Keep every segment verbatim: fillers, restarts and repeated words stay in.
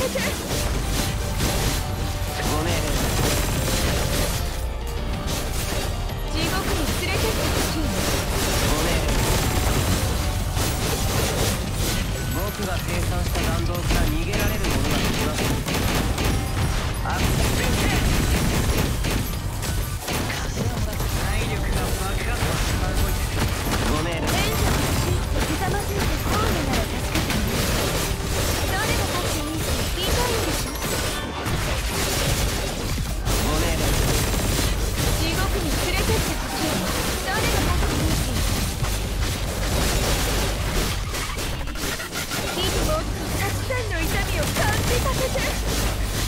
せて。 ご命令。 地獄に連れてってほしいの。 ご命令。僕が生産した弾道から逃げられるものができます。アクセス先生。体力が爆発して動いてる。ご命令。 援助が欲しいってひざまずいてこういうなら助けてあげる。誰が勝っていいって言いたいんでしょ。 ご命令。 地獄に連れてってほしいの。誰が勝っていいって言ってもっとたくさんの痛みを感じさせて。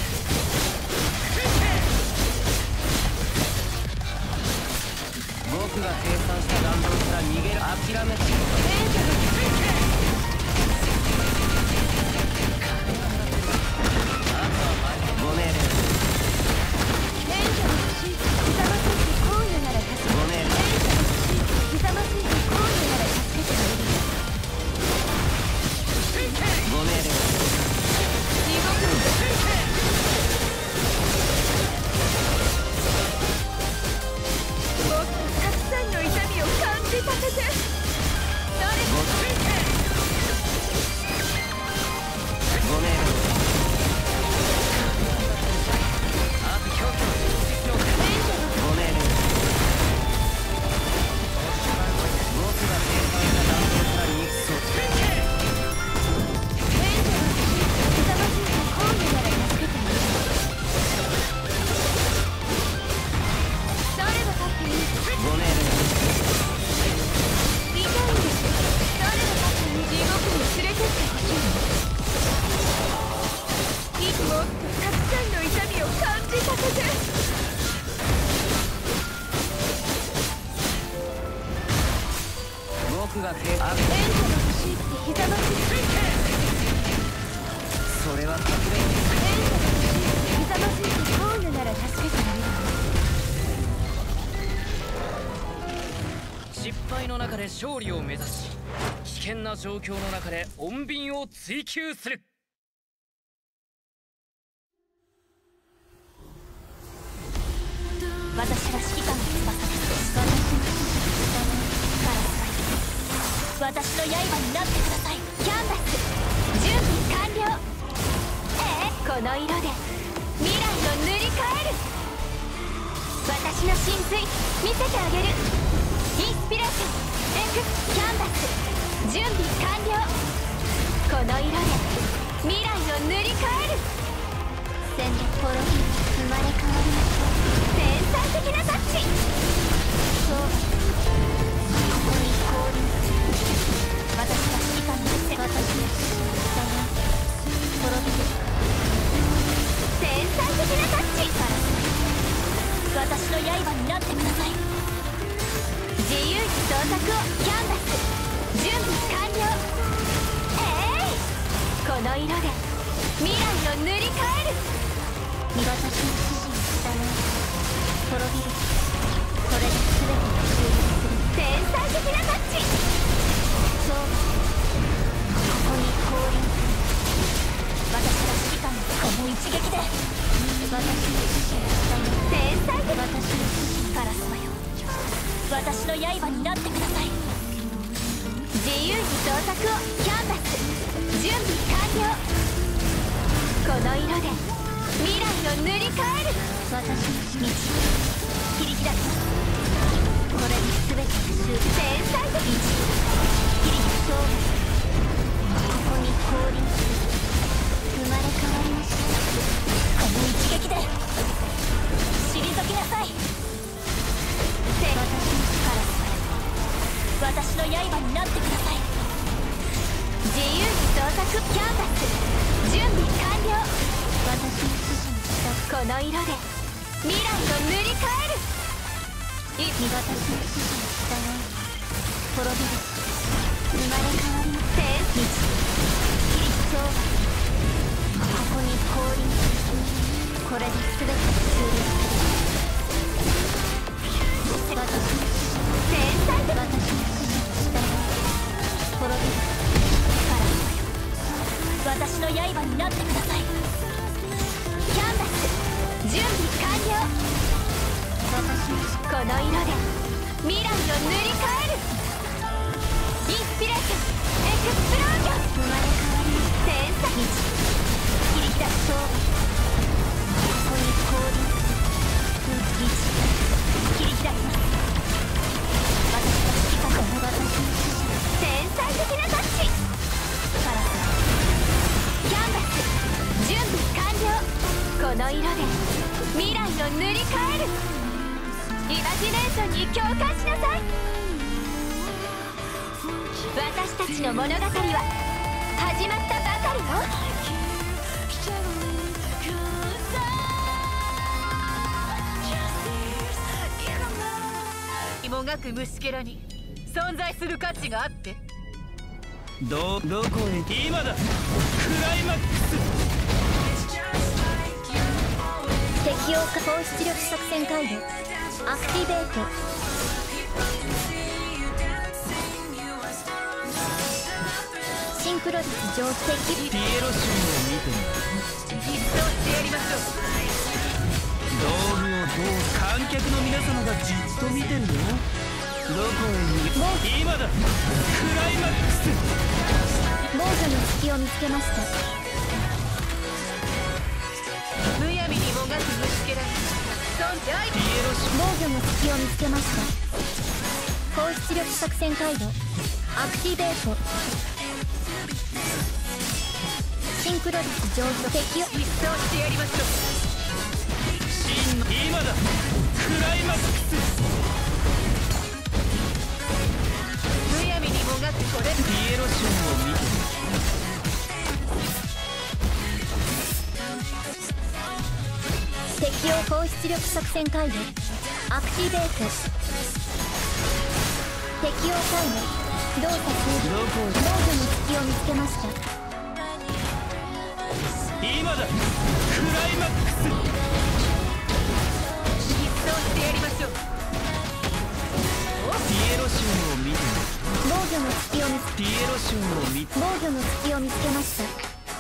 僕が生産した弾道から逃げる。諦めて。 援助が欲しい。 ご命令。 援助が欲しいってひざまずいてこういうなら助けて。 ご命令。 援助が欲しいってひざまずいてこういうなら助けてあげる。 ご命令。 地獄にもっとたくさんの痛みを感じさせて。誰かご命令。あと強化の実績を。ご命令。僕が生産した弾道から逃げそう。 援助が欲しいってひざまずいてこういうなら助けてあげる。誰が勝っていいってご命令。 言いたいんでしょ。誰が勝っていい。地獄に連れてってほしいの。いつもっとたくさんの痛みを感じさせて。 僕が生産。 援助が欲しいってひざまずいて。 それは隠れ。 援助が欲しいってひざまずいてこういうなら助けてあげる。 失敗の中で勝利を目指し、危険な状況の中で穏便を追求する。 私は指揮官の翼です。私の指示に従う。カラスは私の刃になってください。キャンバス準備完了。ええ、この色で未来を塗り替える。私の神髄見せてあげる。インスピレーション X キャンバス準備完了。この色で未来を塗り替える。戦略ポロヒ生まれ変わりましょう。天才的なタッチ。そうここに降臨。私は指揮官の背。私の指示に従う。滅びる。天才的なタッチ。私の刃になってください。自由に創作を。キャンバス準備完了。えい、この色で未来を塗り替える。私の指示に従う。滅びる。これで全てが終了する。天才的なタッチ。そうここに降臨する。私が指揮官のこの一撃で私の指示に従う。天才的。私の指示にカラスマよ、私の刃になってください。自由に創作を。キャンバス準備完了。この色で未来を塗り替える。私の道切り開きます。これで全てが終了。天才的。切り勝負。ここに降臨する。生まれ変わりました。この一撃で退きなさい。私のカラスは私の刃になってください。自由に創作。キャンバス準備完了。私の指示に従う。この色で未来を塗り替える。い私の指示に従う。滅びる。生まれ変わりの天道切り勝負。ここに降臨する。これで全てが終了する。私の指示天才的。私の指示に従う。滅びる。カラスよ、私の刃になってください。 準備完了。私はこの色で未来を塗り替える。インスピレーションエクスプロージョン。生まれ変わり天才切り開くとここに氷切り開きます。私の指揮官の私の天才的なタッチ。パラスキャンバス準備完了。この色で未来を塗り替える。イマジネーションに共感しなさい。私たちの物語は始まったばかりよ。もがく虫けらに存在する価値があって。 どどこへ今だ。クライマックス。 適応化高出力作戦回路アクティベート。シンクロ率上適ピエロションを見てみる。 一掃してやりましょう。 道具をどう観客の皆様がじっと見てるよ。どこへ逃げ今だ。クライマックス。 防御の隙を見つけました。むやみにもがく虫けらに存在。 ピエロション防御の隙を見つけました。高出力作戦回路アクティベート。シンクロ率上昇適応一掃してやりましょう。 今だ。クライマックス。 むやみにもがくこれ。 ピエロションを見てみる。 適応高出力作戦回路アクティベート。適応回路動作中防御の隙を見つけました。 今だ。クライマックス。 してやりましょう。 ピエロションを見てみる。 防御の隙を見つピエロションを見て防御の隙を見つけました。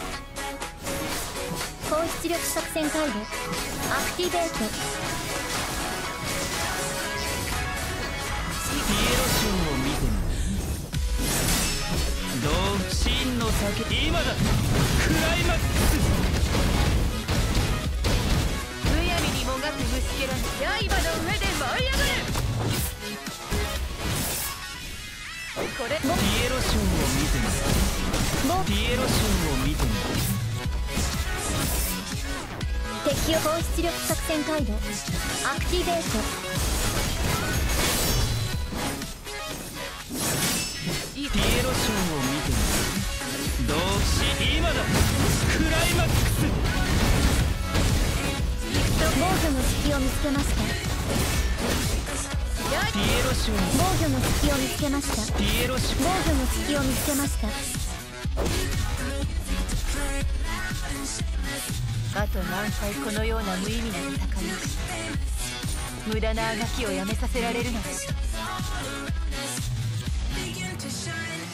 高出力作戦回路アクティベート。 ピエロションを見てみる。どう真の酒今だ。クライマックス。 むやみにもがく虫けらに刃の上で舞い上がる。これピエロションを見てみる。ピエロションを見てみる。 適応高出力作戦回路アクティベート。 ピエロションを見てみる。どうし今だ。クライマックス。 防御の隙を見つけました。 ピエロション防御の隙を見つけました。 ピエロション防御の隙を見つけました。あと何回このような無意味な戦いを無駄なあがきをやめさせられるのでしょう。